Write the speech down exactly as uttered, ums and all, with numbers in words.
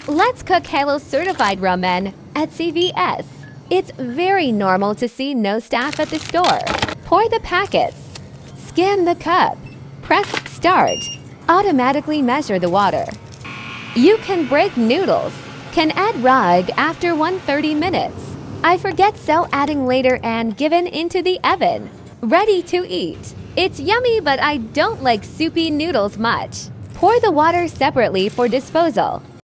Let's cook Halo certified ramen at C V S. It's very normal to see no staff at the store. Pour the packets. Skim the cup. Press start. Automatically measure the water. You can break noodles. Can add rug after one hundred thirty minutes. I forget, so adding later and given into the oven. Ready to eat. It's yummy, but I don't like soupy noodles much. Pour the water separately for disposal.